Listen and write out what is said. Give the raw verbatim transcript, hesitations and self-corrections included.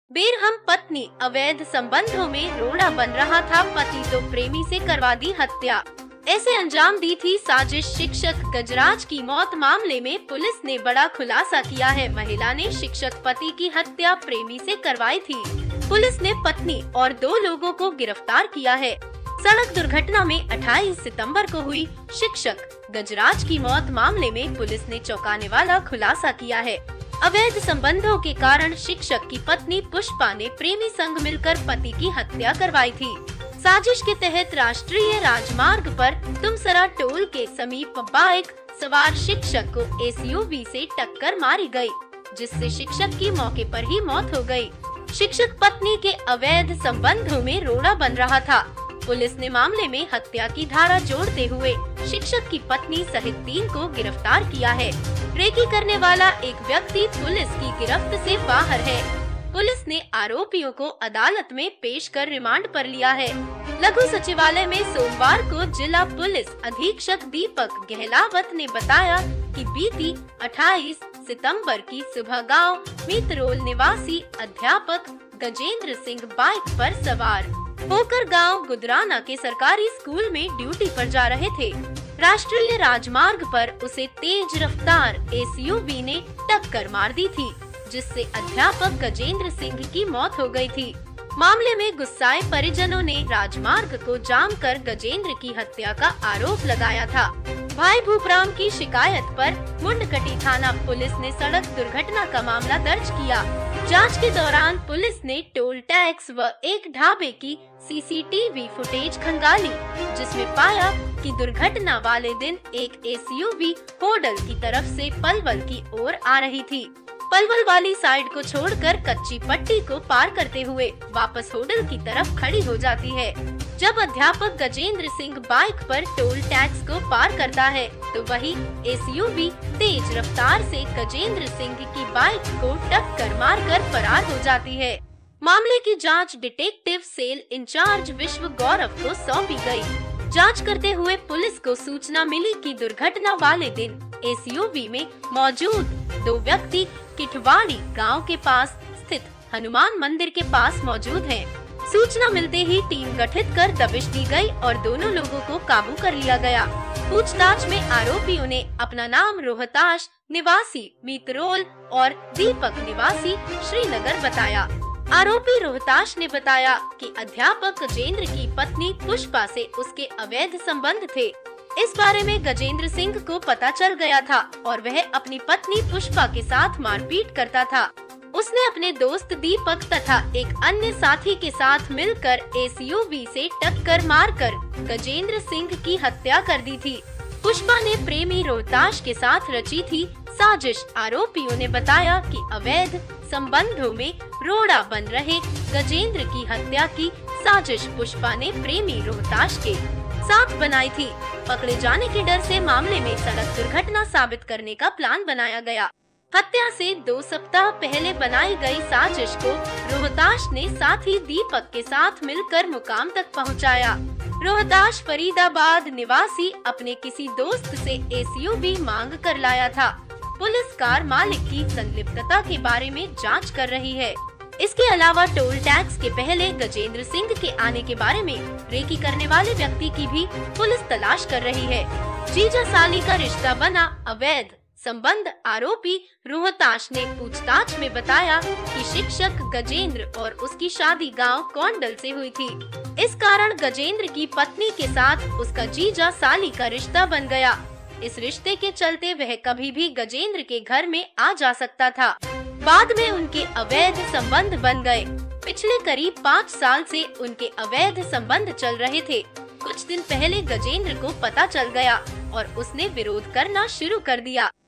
बेरहम पत्नी अवैध संबंधों में रोड़ा बन रहा था, पति तो प्रेमी से करवा दी हत्या। ऐसे अंजाम दी थी साजिश। शिक्षक गजराज की मौत मामले में पुलिस ने बड़ा खुलासा किया है। महिला ने शिक्षक पति की हत्या प्रेमी से करवाई थी। पुलिस ने पत्नी और दो लोगों को गिरफ्तार किया है। सड़क दुर्घटना में अट्ठाईस सितंबर को हुई शिक्षक गजराज की मौत मामले में पुलिस ने चौंकाने वाला खुलासा किया है। अवैध संबंधों के कारण शिक्षक की पत्नी पुष्पा ने प्रेमी संग मिलकर पति की हत्या करवाई थी। साजिश के तहत राष्ट्रीय राजमार्ग पर तुमसरा टोल के समीप बाइक सवार शिक्षक को एसयूवी से टक्कर मारी गई, जिससे शिक्षक की मौके पर ही मौत हो गई। शिक्षक पत्नी के अवैध संबंधों में रोड़ा बन रहा था। पुलिस ने मामले में हत्या की धारा जोड़ते हुए शिक्षक की पत्नी सहित तीन को गिरफ्तार किया है। रेकी करने वाला एक व्यक्ति पुलिस की गिरफ्त से बाहर है। पुलिस ने आरोपियों को अदालत में पेश कर रिमांड पर लिया है। लघु सचिवालय में सोमवार को जिला पुलिस अधीक्षक दीपक गहलावत ने बताया कि बीती अट्ठाईस सितंबर की सुबह गांव मितरोल निवासी अध्यापक गजेंद्र सिंह बाइक पर सवार होकर गांव गुदराना के सरकारी स्कूल में ड्यूटी पर जा रहे थे। राष्ट्रीय राजमार्ग पर उसे तेज रफ्तार एसयूवी ने टक्कर मार दी थी, जिससे अध्यापक गजेंद्र सिंह की मौत हो गई थी। मामले में गुस्साए परिजनों ने राजमार्ग को जाम कर गजेंद्र की हत्या का आरोप लगाया था। भाई भूपराम की शिकायत पर मुंडकटी थाना पुलिस ने सड़क दुर्घटना का मामला दर्ज किया। जांच के दौरान पुलिस ने टोल टैक्स व एक ढाबे की सीसीटीवी फुटेज खंगाली, जिसमें पाया कि दुर्घटना वाले दिन एक एसयूवी होडल की तरफ से पलवल की ओर आ रही थी। पलवल वाली साइड को छोड़कर कच्ची पट्टी को पार करते हुए वापस होडल की तरफ खड़ी हो जाती है। जब अध्यापक गजेंद्र सिंह बाइक पर टोल टैक्स को पार करता है, तो वही एसयूवी तेज रफ्तार से गजेंद्र सिंह की बाइक को टक्कर मारकर फरार हो जाती है। मामले की जांच डिटेक्टिव सेल इंचार्ज विश्व गौरव को सौंपी गई। जांच करते हुए पुलिस को सूचना मिली कि दुर्घटना वाले दिन एसयूवी में मौजूद दो व्यक्ति किठवाड़ी गांव के पास स्थित हनुमान मंदिर के पास मौजूद हैं। सूचना मिलते ही टीम गठित कर दबिश दी गई और दोनों लोगों को काबू कर लिया गया। पूछताछ में आरोपियों ने अपना नाम रोहताश निवासी मितरोल और दीपक निवासी श्रीनगर बताया। आरोपी रोहताश ने बताया कि अध्यापक गजेंद्र की पत्नी पुष्पा से उसके अवैध संबंध थे। इस बारे में गजेंद्र सिंह को पता चल गया था और वह अपनी पत्नी पुष्पा के साथ मारपीट करता था। उसने अपने दोस्त दीपक तथा एक अन्य साथी के साथ मिलकर एसयूवी से टक्कर मारकर गजेंद्र सिंह की हत्या कर दी थी। पुष्पा ने प्रेमी रोहताश के साथ रची थी साजिश। आरोपियों ने बताया कि अवैध संबंधों में रोड़ा बन रहे गजेंद्र की हत्या की साजिश पुष्पा ने प्रेमी रोहताश के साथ बनाई थी। पकड़े जाने के डर से मामले में सड़क दुर्घटना साबित करने का प्लान बनाया गया। हत्या से दो सप्ताह पहले बनाई गई साजिश को रोहताश ने साथी दीपक के साथ मिलकर मुकाम तक पहुंचाया। रोहताश फरीदाबाद निवासी अपने किसी दोस्त से एसयूवी मांग कर लाया था। पुलिस कार मालिक की संलिप्तता के बारे में जांच कर रही है। इसके अलावा टोल टैक्स के पहले गजेंद्र सिंह के आने के बारे में रेकी करने वाले व्यक्ति की भी पुलिस तलाश कर रही है। जीजा साली का रिश्ता बना अवैध संबंध। आरोपी रोहताश ने पूछताछ में बताया कि शिक्षक गजेंद्र और उसकी शादी गांव कोंडल से हुई थी। इस कारण गजेंद्र की पत्नी के साथ उसका जीजा साली का रिश्ता बन गया। इस रिश्ते के चलते वह कभी भी गजेंद्र के घर में आ जा सकता था। बाद में उनके अवैध संबंध बन गए। पिछले करीब पाँच साल से उनके अवैध संबंध चल रहे थे। कुछ दिन पहले गजेंद्र को पता चल गया और उसने विरोध करना शुरू कर दिया।